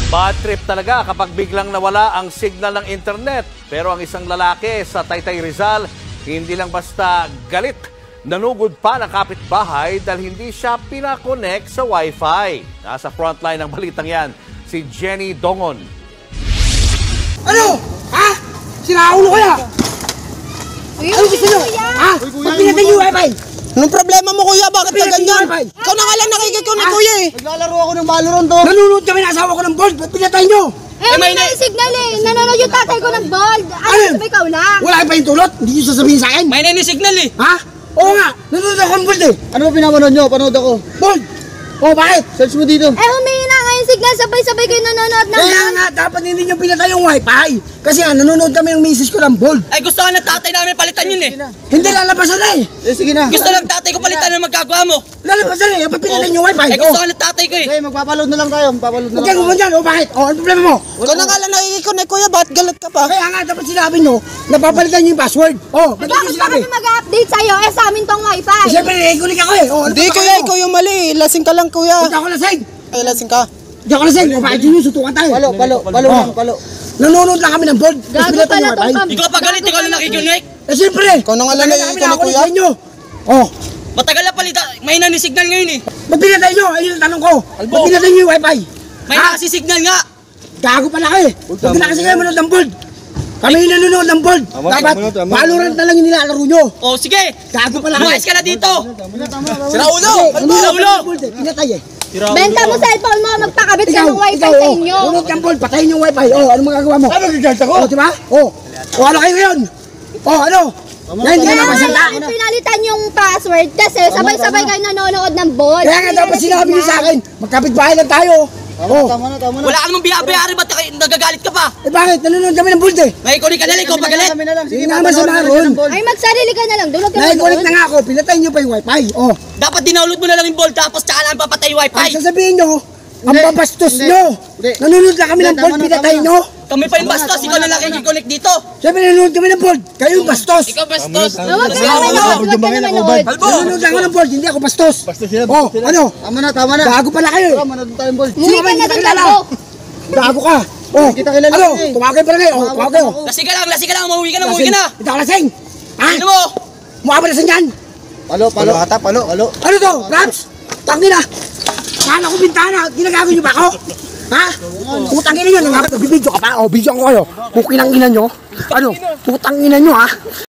Bad trip talaga kapag biglang nawala ang signal ng internet. Pero ang isang lalaki sa Taytay Rizal, hindi lang basta galit. Nanugod pa ng kapitbahay dahil hindi siya pinakonect sa wifi. Nasa frontline ng balitang yan, si Jenny Dongon. Ano? Ha? Sinaulo kaya? Ano gusto nyo? Ha? Ba't pinatay yung wifi? Anong problema mo, kuya? Bakit ka ganyan? Ikaw na nga lang nakikikunik, kuya eh. Naglalaro ako ng Valorant to. Nanonood kami ng asawa ko ng board. Ba't pinatay nyo? May signal eh. Nanonood yung tatay ko ng bold. Ano? Sabay ikaw lang. Wala pa yung tulot? Hindi nyo sasabihin sa akin? May signal eh. Ha? Oo nga. Nanonood ako ng board eh. Ano ba pinapanood nyo? Panood ako. Bold! Oh, bakit? Search mo dito. Humihina nga yung signal. Sabay-sabay kayo nanonood ng Kaya nga, dapat hindi nyo pinatay yung wifi. Kasi nga, nanonood kami ng misis ko ng bold. Ay, gusto ka ng tatay namin palitan yun eh. Hindi lalabasan na eh. Sige na. Gusto lang tatay ko palitan na magkagawa mo. Lalabasan na eh. Ba't pinatay yung wifi? Ay, gusto ka ng tatay ko eh. Okay, magpapaload na lang tayo. Magpapaload na lang. Okay, gumawa dyan. O, bakit? O, ano problema mo? Ikaw na nga lang nakikikunik, kuya. Bakit galit ka pa? Kaya nga, dapat sinabi nyo, napapalitan nyo yung password. O, ba't Bakit nyo pa sinabi? kami mag-update sa'yo? Sa amin tong wifi. Siyempre, naikulik ako eh. O, ano Hindi, pa kuya. ako? Ikaw yung mali. Lasing ka lang, kuya. Hindi ako lasing. Ay, lasing ka. Hindi ako lasing. O, bakit yun yung sutukan tayo? Palo. Nanonood lang kami ng board. Gago pala tong kami. Ikaw pa galit, ikaw lang nakikikunik. Eh, siyempre. Ikaw na nga lang nakikikunik, kuya. O, Matagal na palita. May signal ngayon eh. ba't pinatay nyo? Ayun ang tanong ko. Ba't pinatay nyo yung wifi? May signal nga. Gago pala kayo eh. Huwag na kasi kayo manood ng board. Kami yung nanonood ng board. Dapat, Valorant na lang yung nilalaro nyo. O, sige. Gago pala kayo. Umayos ka na dito. Sira ulo. Sira ulo. Pinatay eh. Benta mo cellphone mo. Magpakabit ka ng wifi sa inyo. Nanonood ng board, patayin yung wifi. O, ano magagawa mo? Ano magagawa ko? O, diba? O, ano kayo ngayon? O, ano? Yan, hindi ka Kaya napasalta. nga pinalitan yung password kasi sabay-sabay kayo nanonood ng bold. Kaya nga dapat sinabi niyo sa akin, magkapit-bahay lang tayo. Tama na. Wala ka namang biyari. Ba't nagagalit ka pa? Eh bakit? Nanonood kami ng board eh. Nakikunik ka na lang. Ikaw pa galit. Sige nga masama ron. Ay, magsarili ka na lang. Doon ka Naikunik na nga ako, pinatayin niyo pa yung wifi. Oh, Dapat dinaulot mo na lang yung ball tapos tsaka lang papatay yung ang wifi. sasabihin niyo, ang babastos niyo. Nanonood lang kami ng board, pinatayin niyo. Kami pa yung bastos. Ikaw na lang nakikikunik dito. Siyempre nanonood kami ng board, kayo yung bastos. Ikaw bastos. Huwag ka na manood. Nanonood ako ng board, hindi ako bastos. Oh, ano? Tama na. Gago pala kayo eh. Manood tayong ball. Muli ka na din kilala? ako. Gago ka. Oh, Kita kilala ano? eh. Tumawag kayo pala kayo. Oh, tumawag kayo. Lasing ka lang. Umuwi ka na. Ito ako lasing. Ha? Ano mo? Mukha ba lasing yan? Palo. Ano to? Raps? Tangin na! Saan ako bintana? Ginagago niyo ba ako? Ha? Putang ina nyo, nagbibidyo ka pa? O, bidyo ko kayo. Kukinang ina nyo. Ano? Putang ina nyo ha?